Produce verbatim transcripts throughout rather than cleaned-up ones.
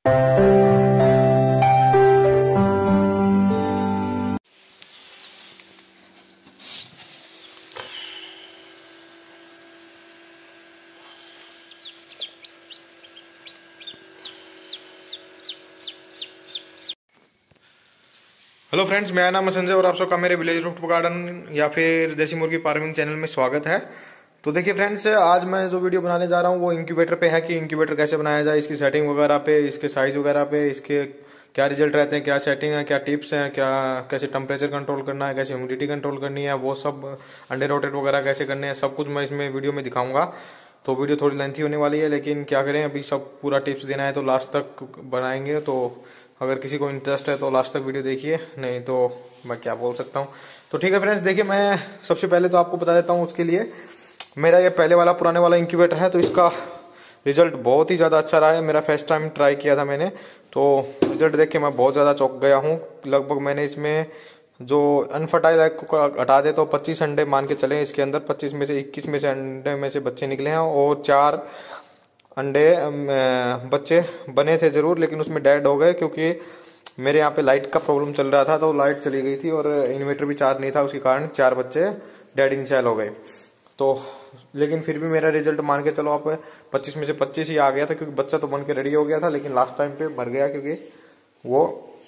Hello friends, मेरा नाम है संजय और आप सबका मेरे विलेज रूट गार्डन या फिर देसी मुर्गी फार्मिंग चैनल में स्वागत है। तो देखिए फ्रेंड्स, आज मैं जो वीडियो बनाने जा रहा हूँ वो इंक्यूबेटर पे है कि इंक्यूबेटर कैसे बनाया जाए, इसकी सेटिंग वगैरह पे, इसके साइज वगैरह पे, इसके क्या रिजल्ट रहते हैं, क्या सेटिंग है, क्या टिप्स हैं, क्या कैसे टेम्परेचर कंट्रोल करना है, कैसे ह्यूमिडिटी कंट्रोल करनी है, वो सब अंडे रोटेट वगैरह कैसे करने हैं, सब कुछ मैं इसमें वीडियो में दिखाऊंगा। तो वीडियो थोड़ी लेंथी होने वाली है, लेकिन क्या करें, अभी सब पूरा टिप्स देना है तो लास्ट तक बनाएंगे। तो अगर किसी को इंटरेस्ट है तो लास्ट तक वीडियो देखिए, नहीं तो मैं क्या बोल सकता हूँ। तो ठीक है फ्रेंड्स, देखिए मैं सबसे पहले तो आपको बता देता हूँ, उसके लिए मेरा ये पहले वाला पुराने वाला इंक्यूबेटर है, तो इसका रिजल्ट बहुत ही ज़्यादा अच्छा रहा है। मेरा फर्स्ट टाइम ट्राई किया था मैंने, तो रिजल्ट देख के मैं बहुत ज़्यादा चौंक गया हूँ। लगभग मैंने इसमें जो अनफर्टाइल एग को हटा दे तो पच्चीस अंडे मान के चले, इसके अंदर पच्चीस में से इक्कीस में से अंडे में से बच्चे निकले हैं, और चार अंडे बच्चे बने थे जरूर, लेकिन उसमें डेड हो गए क्योंकि मेरे यहाँ पे लाइट का प्रॉब्लम चल रहा था, तो लाइट चली गई थी और इन्वर्टर भी चार्ज नहीं था, उसके कारण चार बच्चे डेड इंसेल हो गए। तो लेकिन फिर भी मेरा रिजल्ट मान के चलो आप, पच्चीस में से पच्चीस ही आ गया था, क्योंकि बच्चा तो बन के रेडी हो गया था, लेकिन लास्ट टाइम पे मर गया क्योंकि वो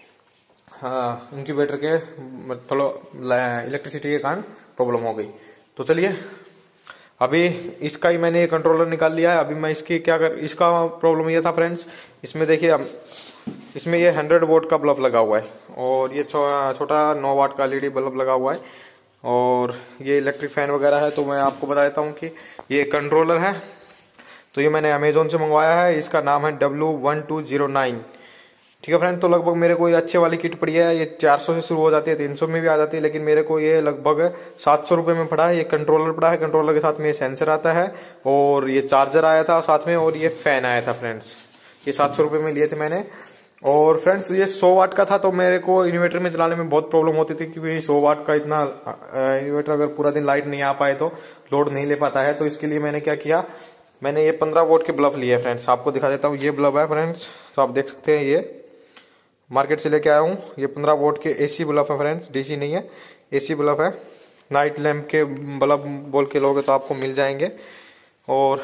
हाँ इंक्यूबेटर के थोड़ा इलेक्ट्रिसिटी के कारण प्रॉब्लम हो गई। तो चलिए, अभी इसका ही मैंने कंट्रोलर निकाल लिया है। अभी मैं इसकी क्या कर, इसका प्रॉब्लम ये था फ्रेंड्स, इसमें देखिए इसमें ये हंड्रेड वोट का बल्ब लगा हुआ है, और ये छोटा नौ वाट का एलईडी बल्ब लगा हुआ है, और ये इलेक्ट्रिक फैन वगैरह है। तो मैं आपको बता देता हूँ कि ये कंट्रोलर है, तो ये मैंने अमेजोन से मंगवाया है, इसका नाम है W one two zero nine. ठीक है फ्रेंड, तो लगभग मेरे को ये अच्छे वाली किट पड़ी है, ये चार सौ से शुरू हो जाती है, तीन सौ में भी आ जाती है, लेकिन मेरे को ये लगभग सात सौ रुपए में पड़ा है। ये कंट्रोलर पड़ा है, कंट्रोलर के साथ में ये सेंसर आता है, और ये चार्जर आया था साथ में, और ये फैन आया था फ्रेंड्स। ये सात सौ रुपए में लिए थे मैंने। और फ्रेंड्स ये सौ वाट का था, तो मेरे को इन्वर्टर में चलाने में बहुत प्रॉब्लम होती थी, क्योंकि सौ वाट का इतना इन्वर्टर अगर पूरा दिन लाइट नहीं आ पाए तो लोड नहीं ले पाता है। तो इसके लिए मैंने क्या किया, मैंने ये पंद्रह वोट के बल्ब लिए फ्रेंड्स, आपको दिखा देता हूँ। ये बल्ब है फ्रेंड्स, तो आप देख सकते हैं, ये मार्केट से लेके आया हूँ। ये पंद्रह वोट के एसी बल्ब है फ्रेंड्स, डीसी नहीं है, एसी बल्ब है। नाइट लैंप के बल्ब बोल के लोगे तो आपको मिल जाएंगे, और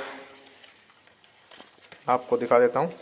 आपको दिखा देता हूँ।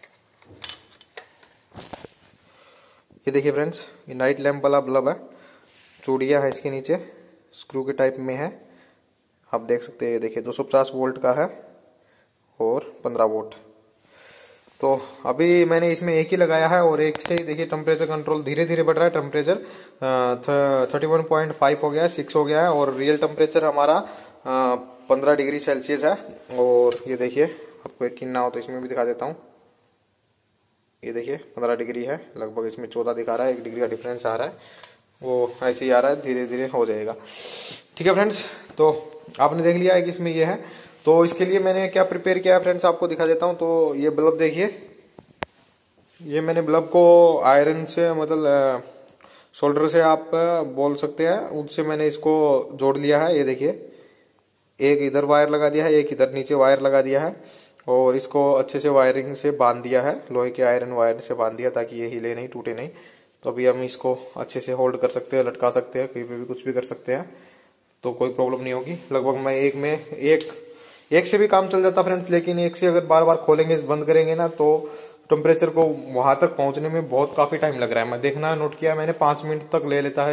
ये देखिए फ्रेंड्स, ये नाइट लैंप वाला बल्ब है, चूड़िया है इसके नीचे, स्क्रू के टाइप में है, आप देख सकते हैं। ये देखिए दो सौ पचास वोल्ट का है और पंद्रह वोट। तो अभी मैंने इसमें एक ही लगाया है, और एक से ही देखिए टेम्परेचर कंट्रोल धीरे धीरे बढ़ रहा है। Temperature thirty one point five हो गया है, सिक्स हो गया है, और रियल टेम्परेचर हमारा पंद्रह डिग्री सेल्सियस है। और ये देखिए, आपको यकीन ना हो तो इसमें भी दिखा देता हूँ। ये देखिए पंद्रह डिग्री है, लगभग इसमें चौदह दिखा रहा है, एक डिग्री का डिफरेंस आ रहा है, वो ऐसे ही आ रहा है, धीरे धीरे हो जाएगा। ठीक है फ्रेंड्स, तो आपने देख लिया है कि इसमें ये है। तो इसके लिए मैंने क्या प्रिपेयर किया है फ्रेंड्स, आपको दिखा देता हूं। तो ये बल्ब देखिए, ये मैंने बल्ब को आयरन से, मतलब सोल्डर से आप बोल सकते हैं, उससे मैंने इसको जोड़ लिया है। ये देखिए, एक इधर वायर लगा दिया है, एक इधर नीचे वायर लगा दिया है, और इसको अच्छे से वायरिंग से बांध दिया है, लोहे के आयरन वायर से बांध दिया, ताकि ये हिले नहीं, टूटे नहीं। तो अभी हम इसको अच्छे से होल्ड कर सकते हैं, लटका सकते हैं, कहीं पे भी कुछ भी कर सकते हैं, तो कोई प्रॉब्लम नहीं होगी। लगभग मैं एक में एक एक से भी काम चल जाता फ्रेंड्स, लेकिन एक से अगर बार बार खोलेंगे, बंद करेंगे ना, तो टेम्परेचर को वहां तक पहुंचने में बहुत काफी टाइम लग रहा है। मैं देखना नोट किया मैंने, पांच मिनट तक ले लेता है।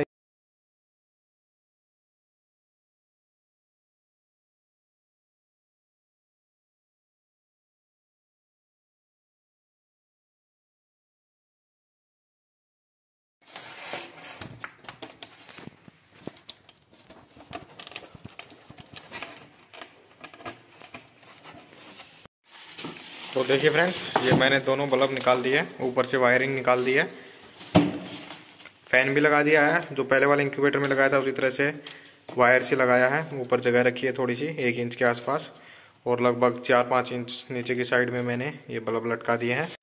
तो देखिए फ्रेंड्स, ये मैंने दोनों बल्ब निकाल दिए, ऊपर से वायरिंग निकाल दी है, फैन भी लगा दिया है, जो पहले वाले इंक्यूबेटर में लगाया था उसी तरह से वायर से लगाया है। ऊपर जगह रखी है थोड़ी सी, एक इंच के आसपास, और लगभग चार पाँच इंच नीचे की साइड में मैंने ये बल्ब लटका दिए हैं।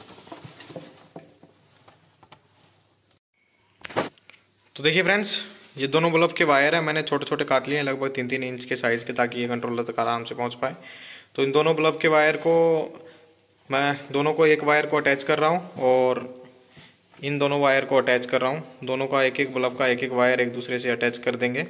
तो देखिए फ्रेंड्स, ये दोनों बल्ब के वायर है, मैंने छोटे छोटे काट लिए हैं लगभग तीन तीन इंच के साइज के, ताकि ये कंट्रोलर तक आराम से पहुंच पाए। तो इन दोनों बल्ब के वायर को मैं दोनों को एक वायर को अटैच कर रहा हूँ और इन दोनों वायर को अटैच कर रहा हूँ। दोनों का एक एक बल्ब का एक एक वायर एक दूसरे से अटैच कर देंगे।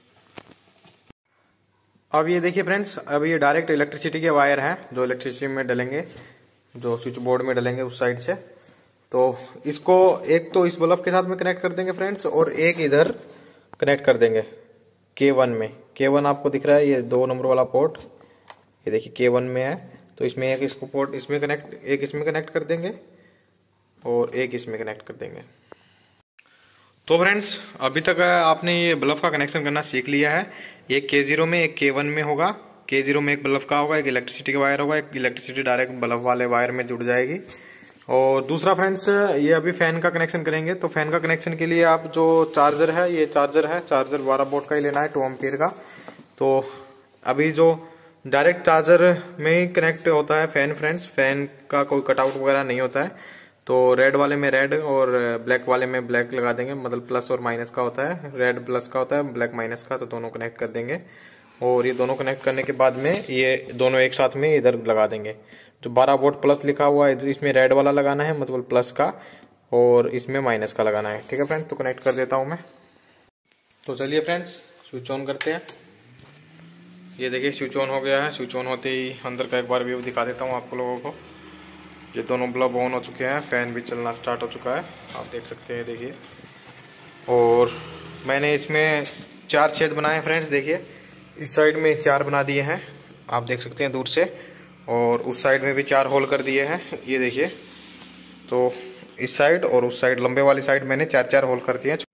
अब ये देखिए फ्रेंड्स, अब ये डायरेक्ट इलेक्ट्रिसिटी के वायर हैं जो इलेक्ट्रिसिटी में डलेंगे, जो स्विच बोर्ड में डलेंगे उस साइड से। तो इसको एक तो इस बल्ब के साथ में कनेक्ट कर देंगे फ्रेंड्स, और एक इधर कनेक्ट कर देंगे के वन में। के वन आपको दिख रहा है, ये दो नंबर वाला पोर्ट, ये देखिए के वन में है। तो इसमें एक इसको पोर्ट इसमें कनेक्ट एक इसमें कनेक्ट कर देंगे और एक इसमें कनेक्ट कर देंगे। तो फ्रेंड्स, अभी तक आपने ये बल्ब का कनेक्शन करना सीख लिया है। एक के जीरो में एक के वन में होगा। के जीरो में एक बल्ब का होगा, एक इलेक्ट्रिसिटी का वायर होगा, एक इलेक्ट्रिसिटी डायरेक्ट बल्ब वाले वायर में जुड़ जाएगी। और दूसरा फ्रेंड्स, ये अभी फैन का कनेक्शन करेंगे। तो फैन का कनेक्शन के लिए आप जो चार्जर है, ये चार्जर है, चार्जर बारह वोल्ट का ही लेना है, टू एम्पियर का। तो अभी जो डायरेक्ट चार्जर में ही कनेक्ट होता है फैन फ्रेंड्स, फैन का कोई कटआउट वगैरह नहीं होता है। तो रेड वाले में रेड और ब्लैक वाले में ब्लैक लगा देंगे, मतलब प्लस और माइनस का होता है, रेड प्लस का होता है, ब्लैक माइनस का। तो दोनों कनेक्ट कर देंगे और ये दोनों कनेक्ट करने के बाद में ये दोनों एक साथ में इधर लगा देंगे। जो बारह वोल्ट प्लस लिखा हुआ है इसमें रेड वाला लगाना है, मतलब प्लस का, और इसमें माइनस का लगाना है। ठीक है फ्रेंड्स, तो कनेक्ट कर देता हूं मैं। तो चलिए फ्रेंड्स, स्विच ऑन करते हैं। ये देखिए स्विच ऑन हो गया है। स्विच ऑन होते ही अंदर का एक बार व्यू दिखा देता हूँ आपको लोगों को। ये दोनों बल्ब ऑन हो चुके हैं, फैन भी चलना स्टार्ट हो चुका है, आप देख सकते हैं। देखिए, और मैंने इसमें चार छेद बनाए हैं फ्रेंड्स। देखिए इस साइड में चार बना दिए हैं, आप देख सकते हैं दूर से, और उस साइड में भी चार होल कर दिए हैं। ये देखिए, तो इस साइड और उस साइड, लंबे वाली साइड मैंने चार चार होल कर दिए हैं।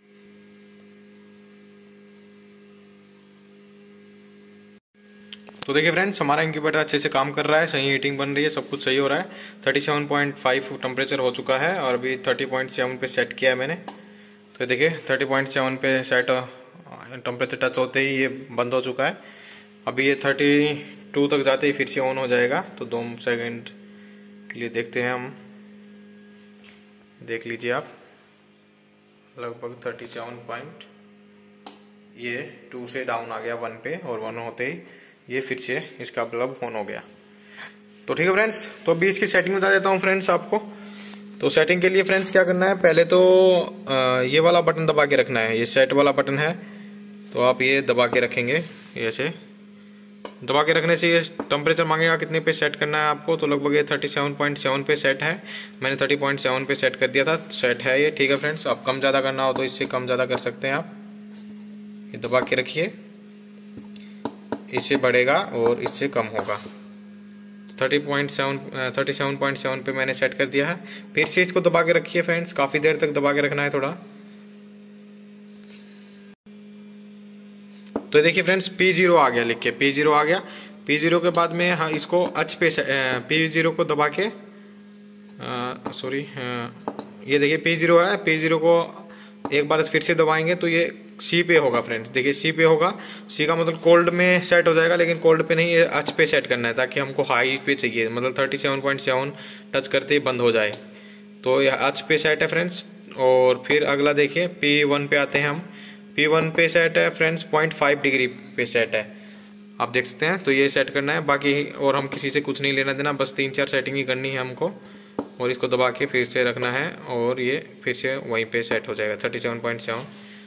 तो देखिए फ्रेंड्स, हमारा इंक्यूबेटर अच्छे से काम कर रहा है, सही हीटिंग बन रही है, सब कुछ सही हो रहा है। सैंतीस पॉइंट पाँच टेम्परेचर हो चुका है और अभी तीस पॉइंट सात पे सेट किया है मैंने। तो देखिए तीस पॉइंट सात पे सेट टेम्परेचर टच होते ही ये बंद हो चुका है। अभी ये बत्तीस तक जाते ही फिर से ऑन हो जाएगा। तो दो सेकंड के लिए देखते हैं हम, देख लीजिए आप, लगभग सैंतीस पॉइंट ये टू से डाउन आ गया वन पे, और वन होते ही ये फिर से इसका बल्ब ऑन हो गया। तो ठीक है फ्रेंड्स, तो अभी इसकी सेटिंग बता देता हूँ फ्रेंड्स आपको। तो सेटिंग के लिए फ्रेंड्स क्या करना है, पहले तो आ, ये वाला बटन दबा के रखना है, ये सेट वाला बटन है। तो आप ये दबा के रखेंगे, ऐसे दबा के रखने से ये टेम्परेचर मांगेगा कितने पे सेट करना है आपको। तो लगभग ये सैंतीस पॉइंट सात पे सेट है, मैंने तीस पॉइंट सात पे सेट कर दिया था, सेट है ये। ठीक है फ्रेंड्स, आप कम ज़्यादा करना हो तो इससे कम ज़्यादा कर सकते हैं आप। ये दबा के रखिए, इससे बढ़ेगा और इससे कम होगा। तीस पॉइंट सात सैंतीस पॉइंट सात पे मैंने सेट कर दिया है। फिर से इसको दबा के रखिए फ्रेंड्स, काफी देर तक दबा के रखना है थोड़ा। तो देखिए फ्रेंड्स, पी जीरो आ गया, लिख के पी जीरो आ गया। पी जीरो के बाद में हाँ इसको एच पे पी जीरो को दबा के, सॉरी ये देखिए पी जीरो है, पी जीरो को एक बार फिर से दबाएंगे तो ये सी पे होगा फ्रेंड्स। देखिए सी पे होगा, सी का मतलब कोल्ड में सेट हो जाएगा, लेकिन कोल्ड पे नहीं, ये एच पे सेट करना है, ताकि हमको हाई पे चाहिए, मतलब सैंतीस पॉइंट सात टच करते ही बंद हो जाए। तो ये एच पे सेट है फ्रेंड्स। और फिर अगला देखिए पी वन पे आते हैं हम। पी वन पे सेट है फ्रेंड्स, पॉइंट फाइव डिग्री पे सेट है, आप देख सकते हैं। तो ये सेट करना है, बाकी और हम किसी से कुछ नहीं लेना देना, बस तीन चार सेटिंग ही करनी है हमको। और इसको दबा के फिर से रखना है और ये फिर से वहीं पे सेट हो जाएगा सैंतीस पॉइंट सात।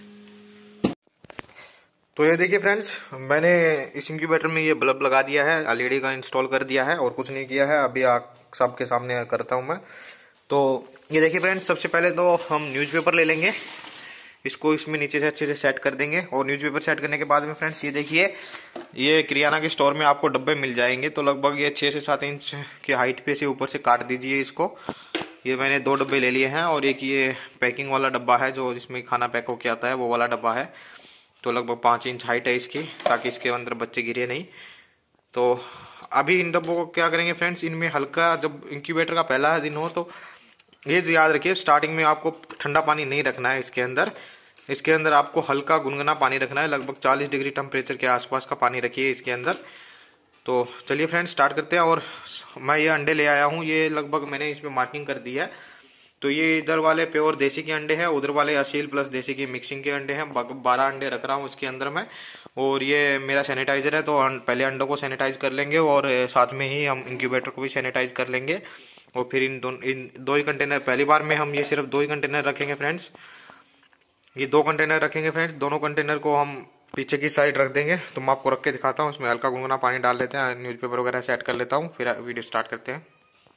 तो ये देखिए फ्रेंड्स, मैंने इस इंक्यूबेटर में ये बल्ब लगा दिया है, एलईडी का इंस्टॉल कर दिया है, और कुछ नहीं किया है। अभी आप सबके सामने करता हूं मैं। तो ये देखिए फ्रेंड्स, सबसे पहले तो हम न्यूज़पेपर ले लेंगे, इसको इसमें नीचे से अच्छे से सेट कर देंगे। और न्यूज़पेपर सेट करने के बाद में फ्रेंड्स ये देखिए, ये किराना के स्टोर में आपको डब्बे मिल जाएंगे। तो लगभग ये छह से सात इंच की हाइट पे से ऊपर से काट दीजिए इसको। ये मैंने दो डब्बे ले लिए हैं, और एक ये पैकिंग वाला डब्बा है जो जिसमें खाना पैक होके आता है, वो वाला डब्बा है। तो लगभग पाँच इंच हाइट है इसकी, ताकि इसके अंदर बच्चे गिरे नहीं। तो अभी इन डब्बों को क्या करेंगे फ्रेंड्स, इनमें हल्का, जब इंक्यूबेटर का पहला दिन हो तो ये याद रखिए, स्टार्टिंग में आपको ठंडा पानी नहीं रखना है इसके अंदर। इसके अंदर आपको हल्का गुनगुना पानी रखना है, लगभग चालीस डिग्री टेम्परेचर के आसपास का पानी रखिए इसके अंदर। तो चलिए फ्रेंड्स स्टार्ट करते हैं। और मैं ये अंडे ले आया हूँ, ये लगभग मैंने इसमें मार्किंग कर दी है। तो ये इधर वाले प्योर देसी के अंडे हैं, उधर वाले असील प्लस देसी की मिक्सिंग के अंडे हैं। बारह अंडे रख रहा हूँ इसके अंदर में। और ये मेरा सैनिटाइजर है, तो पहले अंडों को सैनिटाइज कर लेंगे और साथ में ही हम इंक्यूबेटर को भी सैनिटाइज कर लेंगे। और फिर इन दो इन दो ही कंटेनर, पहली बार में हम ये सिर्फ दो ही कंटेनर रखेंगे फ्रेंड्स। ये दो कंटेनर रखेंगे फ्रेंड्स। दोनों कंटेनर को हम पीछे की साइड रख देंगे। तो मैं आपको रख के दिखाता हूँ। इसमें हल्का गुनगुना पानी डाल लेते हैं, न्यूज़पेपर वगैरह सेट कर लेता हूँ, फिर वीडियो स्टार्ट करते हैं।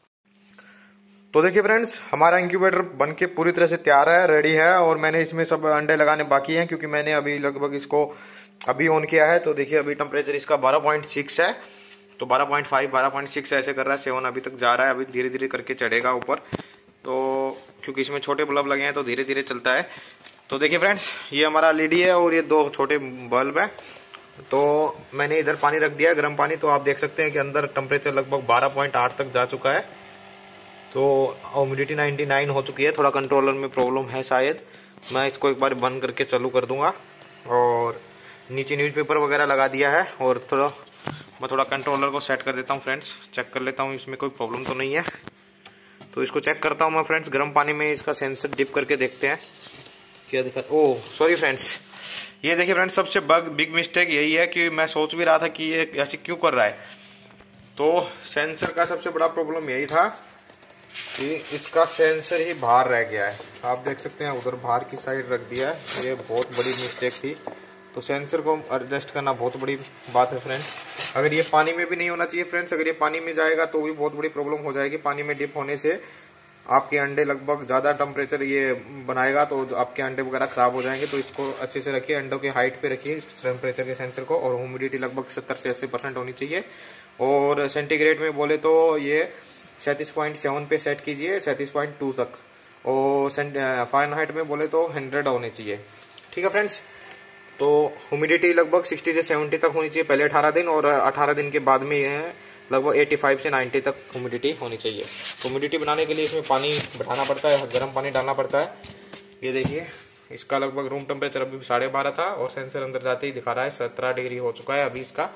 तो देखिए फ्रेंड्स, हमारा इंक्यूबेटर बन के पूरी तरह से तैयार है, रेडी है। और मैंने इसमें सब अंडे लगाने बाकी हैं, क्योंकि मैंने अभी लगभग इसको अभी ऑन किया है। तो देखिए अभी टेम्परेचर इसका बारह पॉइंट सिक्स है, तो बारह पॉइंट फाइव, बारह पॉइंट सिक्स ऐसे कर रहा है, सेवन अभी तक जा रहा है। अभी धीरे धीरे करके चढ़ेगा ऊपर, तो क्योंकि इसमें छोटे बल्ब लगे हैं तो धीरे धीरे चलता है। तो देखिए फ्रेंड्स, ये हमारा एलईडी है और ये दो छोटे बल्ब है। तो मैंने इधर पानी रख दिया है, गर्म पानी। तो आप देख सकते हैं कि अंदर टेम्परेचर लगभग बारह पॉइंट आठ तक जा चुका है। तो ह्यूमिडिटी निन्यानवे हो चुकी है। थोड़ा कंट्रोलर में प्रॉब्लम है शायद, मैं इसको एक बार बंद करके चालू कर दूंगा। और नीचे न्यूज़पेपर वगैरह लगा दिया है। और थोड़ा मैं थोड़ा कंट्रोलर को सेट कर देता हूँ फ्रेंड्स, चेक कर लेता हूँ इसमें कोई प्रॉब्लम तो नहीं है। तो इसको चेक करता हूँ मैं फ्रेंड्स, गर्म पानी में इसका सेंसर डिप करके देखते हैं क्या दिखा। ओह सॉरी फ्रेंड्स, ये देखिए फ्रेंड्स, सबसे बग बिग मिस्टेक यही है कि मैं सोच भी रहा था कि ये ऐसे क्यों कर रहा है। तो सेंसर का सबसे बड़ा प्रॉब्लम यही था कि इसका सेंसर ही बाहर रह गया है। आप देख सकते हैं उधर बाहर की साइड रख दिया है, ये बहुत बड़ी मिस्टेक थी। तो सेंसर को एडजस्ट करना बहुत बड़ी बात है फ्रेंड्स। अगर ये पानी में भी नहीं होना चाहिए फ्रेंड्स, अगर ये पानी में जाएगा तो भी बहुत बड़ी प्रॉब्लम हो जाएगी। पानी में डिप होने से आपके अंडे लगभग ज़्यादा टेम्परेचर ये बनाएगा, तो आपके अंडे वगैरह खराब हो जाएंगे। तो इसको अच्छे से रखिए, अंडों की हाइट पे रखिए टेम्परेचर के सेंसर को। और ह्यूमिडिटी लगभग सत्तर से अस्सी परसेंट होनी चाहिए। और सेंटीग्रेड में बोले तो ये सैंतीस पॉइंट सेवन पे सेट कीजिए, सैंतीस पॉइंट टू तक। और फ़ारेनहाइट में बोले तो हंड्रेड होने चाहिए। ठीक है फ्रेंड्स। तो ह्यूमिडिटी लगभग साठ से सत्तर तक होनी चाहिए पहले अठारह दिन, और अठारह दिन के बाद में ये लगभग पचासी से नब्बे तक ह्यूमिडिटी होनी चाहिए। ह्यूमिडिटी बनाने के लिए इसमें पानी बढ़ाना पड़ता है, गर्म पानी डालना पड़ता है। ये देखिए, इसका लगभग रूम टेम्परेचर अभी साढ़े बारह था और सेंसर अंदर जाते ही दिखा रहा है सत्रह डिग्री हो चुका है अभी इसका।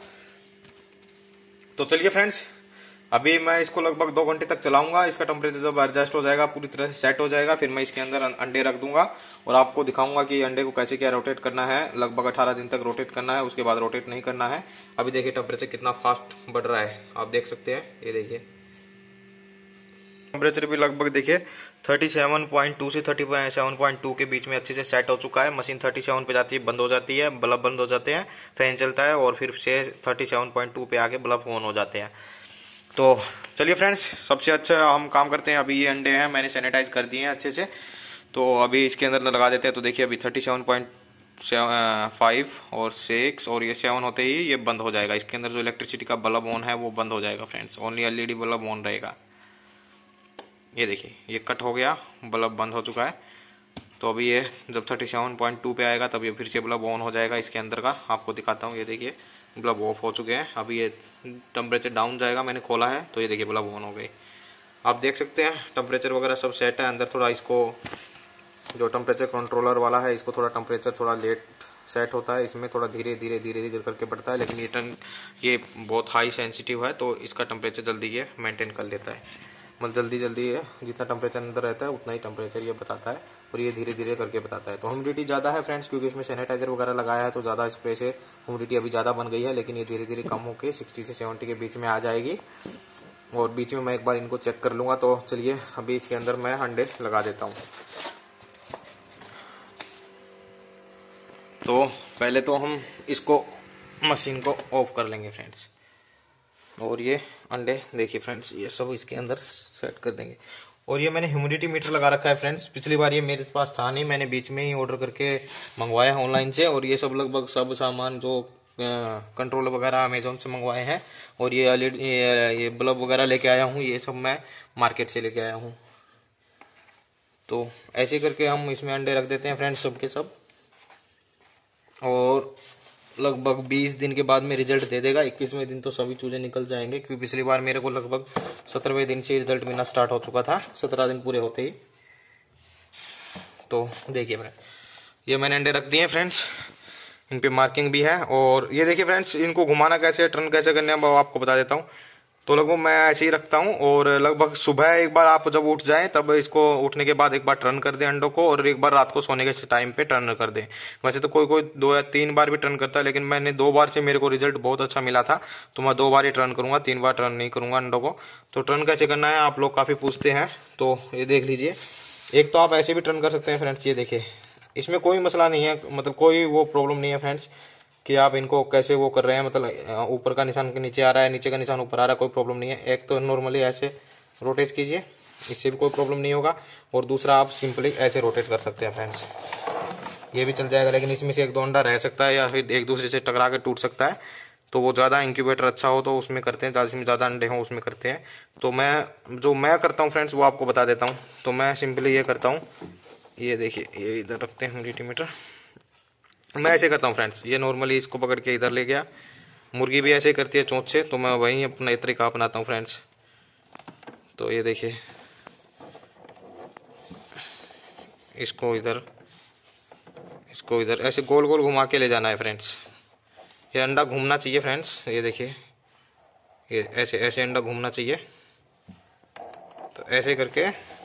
तो चलिए फ्रेंड्स, अभी मैं इसको लगभग दो घंटे तक चलाऊंगा। इसका टेम्परेचर जब एडजस्ट हो जाएगा, पूरी तरह से सेट हो जाएगा, फिर मैं इसके अंदर अंडे रख दूंगा और आपको दिखाऊंगा कि अंडे को कैसे क्या रोटेट करना है। लगभग अठारह दिन तक रोटेट करना है, उसके बाद रोटेट नहीं करना है। अभी देखिए टेम्परेचर कितना फास्ट बढ़ रहा है, आप देख सकते हैं। ये देखिए टेम्परेचर भी लगभग देखिए सैंतीस पॉइंट टू से सैंतीस पॉइंट टू के बीच में अच्छे से सेट हो चुका है। मशीन सैंतीस पे जाती है, बंद हो जाती है, बल्ब बंद हो जाते हैं, फैन चलता है और फिर से सैंतीस पॉइंट टू पे आके बल्ब ऑन हो जाते हैं। तो चलिए फ्रेंड्स, सबसे अच्छा हम काम करते हैं। अभी ये अंडे हैं, मैंने सैनिटाइज कर दिए हैं अच्छे से, तो अभी इसके अंदर लगा देते हैं। तो देखिए अभी सैंतीस पॉइंट फाइव और सिक्स और ये सेवन होते ही ये बंद हो जाएगा। इसके अंदर जो इलेक्ट्रिसिटी का बल्ब ऑन है वो बंद हो जाएगा friends, only LED bulb on रहेगा। ये देखिए ये कट हो गया, बल्ब बंद हो चुका है। तो अभी ये जब सैंतीस पॉइंट टू पे आएगा तब ये फिर से बल्ब ऑन हो जाएगा इसके अंदर का। आपको दिखाता हूँ, ये देखिए बल्ब ऑफ हो चुके हैं। अभी ये टेम्परेचर डाउन जाएगा, मैंने खोला है तो ये देखिए बल्ब ऑन हो गए। आप देख सकते हैं टेम्परेचर वगैरह सब सेट है। अंदर थोड़ा इसको जो टेम्परेचर कंट्रोलर वाला है, इसको थोड़ा टेम्परेचर थोड़ा लेट सेट होता है, इसमें थोड़ा धीरे धीरे धीरे धीरे करके बढ़ता है। लेकिन ये टन ये बहुत हाई सेंसिटिव है, तो इसका टेम्परेचर जल्दी ये मेंटेन कर लेता है। मतलब जल्दी जल्दी ये जितना टेम्परेचर अंदर रहता है उतना ही टेम्परेचर ये बताता है, और ये धीरे धीरे करके बताता है। तो ह्यूमिडिटी ज़्यादा है फ्रेंड्स, क्योंकि इसमें सैनिटाइजर वगैरह लगाया है, तो ज़्यादा स्प्रे से ह्यूमिडिटी अभी ज़्यादा बन गई है। लेकिन ये धीरे धीरे कम होकर साठ से सत्तर के बीच में आ जाएगी। और बीच में मैं एक बार इनको चेक कर लूँगा। तो चलिए अभी इसके अंदर मैं अंडे लगा देता हूँ। तो पहले तो हम इसको मशीन को ऑफ कर लेंगे फ्रेंड्स। और ये अंडे देखिए फ्रेंड्स, ये सब इसके अंदर सेट कर देंगे। और ये मैंने ह्यूमिडिटी मीटर लगा रखा है फ्रेंड्स। पिछली बार ये मेरे पास था नहीं, मैंने बीच में ही ऑर्डर करके मंगवाया है ऑनलाइन से। और ये सब लगभग सब सामान जो कंट्रोलर वगैरह अमेजोन से मंगवाए हैं। और ये एलईडी ये बल्ब वगैरह लेके आया हूँ, ये सब मैं मार्केट से लेके आया हूँ। तो ऐसे करके हम इसमें अंडे रख देते हैं फ्रेंड्स, सब के सब। और लगभग बीस दिन के बाद में रिजल्ट दे देगा। इक्कीसवें दिन तो सभी चूजे निकल जाएंगे, क्योंकि पिछली बार मेरे को लगभग सत्रहवें दिन से रिजल्ट मिलना स्टार्ट हो चुका था, सत्रह दिन पूरे होते ही। तो देखिए फ्रेंड, ये मैंने अंडे रख दिए हैं फ्रेंड्स, इन पे मार्किंग भी है। और ये देखिए फ्रेंड्स, इनको घुमाना कैसे, टर्न कैसे करने हैं वो आपको बता देता हूँ। तो लगभग मैं ऐसे ही रखता हूँ। और लगभग सुबह एक बार आप जब उठ जाएं तब इसको उठने के बाद एक बार टर्न कर दें अंडों को, और एक बार रात को सोने के टाइम पे टर्न कर दें। वैसे तो कोई कोई दो या तीन बार भी टर्न करता है, लेकिन मैंने दो बार से मेरे को रिजल्ट बहुत अच्छा मिला था, तो मैं दो बार ही टर्न करूंगा, तीन बार टर्न नहीं करूंगा अंडों को। तो टर्न कैसे करना है आप लोग काफी पूछते हैं, तो ये देख लीजिए। एक तो आप ऐसे भी टर्न कर सकते हैं फ्रेंड्स, ये देखिए, इसमें कोई मसला नहीं है, मतलब कोई वो प्रॉब्लम नहीं है फ्रेंड्स कि आप इनको कैसे वो कर रहे हैं, मतलब ऊपर का निशान के नीचे आ रहा है, नीचे का निशान ऊपर आ रहा है, कोई प्रॉब्लम नहीं है। एक तो नॉर्मली ऐसे रोटेट कीजिए, इससे भी कोई प्रॉब्लम नहीं होगा, और दूसरा आप सिंपली ऐसे रोटेट कर सकते हैं फ्रेंड्स, ये भी चल जाएगा। लेकिन इसमें से एक दो अंडा रह सकता है या फिर एक दूसरे से टकरा के टूट सकता है, तो वो ज़्यादा इंक्यूबेटर अच्छा हो तो उसमें करते हैं, ज़्यादा से ज़्यादा अंडे हों उसमें करते हैं। तो मैं जो मैं करता हूँ फ्रेंड्स वो आपको बता देता हूँ। तो मैं सिंपली ये करता हूँ, ये देखिए, ये इधर रखते हैं हम लीटीमीटर। मैं ऐसे करता हूँ फ्रेंड्स, ये नॉर्मली इसको पकड़ के इधर ले गया, मुर्गी भी ऐसे करती है चोंच से, तो मैं वही अपना तरीका अपनाता हूँ फ्रेंड्स। तो ये देखिए, इसको इधर इसको इधर ऐसे गोल गोल घुमा के ले जाना है फ्रेंड्स। ये अंडा घूमना चाहिए फ्रेंड्स, ये देखिए, ये ऐसे ऐसे अंडा घूमना चाहिए। तो ऐसे करके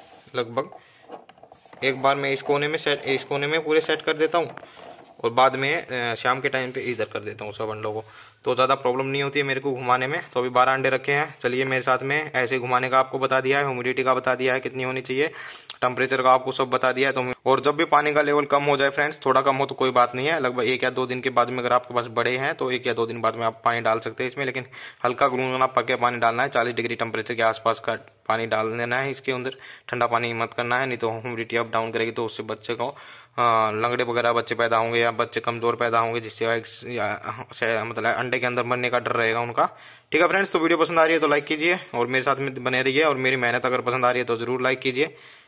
लगभग एक बार मैं इस कोने में सेट इस कोने में पूरे सेट कर देता हूँ, और बाद में शाम के टाइम पे इधर कर देता हूँ सब अंडों को, तो ज़्यादा प्रॉब्लम नहीं होती है मेरे को घुमाने में। तो अभी बारह अंडे रखे हैं। चलिए मेरे साथ में ऐसे घुमाने का आपको बता दिया है, ह्यूमिडिटी का बता दिया है कितनी होनी चाहिए, टेम्परेचर का आपको सब बता दिया है। तो और जब भी पानी का लेवल कम हो जाए फ्रेंड्स, थोड़ा कम हो तो कोई बात नहीं है, लगभग एक या दो दिन के बाद में अगर आपके पास बड़े हैं तो एक या दो दिन बाद में आप पानी डाल सकते हैं इसमें, लेकिन हल्का गुनगुना पके पानी डालना है, चालीस डिग्री टेम्परेचर के आसपास का पानी डाल देना है इसके अंदर, ठंडा पानी मत करना है, नहीं तो ह्यूमिडिटी अप डाउन करेगी तो उससे बच्चे को लंगड़े वगैरह बच्चे पैदा होंगे या बच्चे कमजोर पैदा होंगे, जिससे मतलब अंडे के अंदर मरने का डर रहेगा उनका। ठीक है फ्रेंड्स, तो वीडियो पसंद आ रही है तो लाइक कीजिए और मेरे साथ में बने रहिए, और मेरी मेहनत अगर पसंद आ रही है तो जरूर लाइक कीजिए।